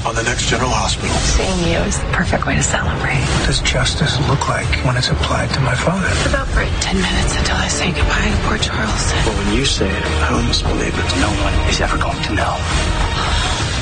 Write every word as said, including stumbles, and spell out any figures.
on the next General Hospital. Seeing you is the perfect way to celebrate. What does justice look like when it's applied to my father? It's about for ten minutes until I say goodbye to poor Charles. Well, when you say it, I almost believe it. No one is ever going to know.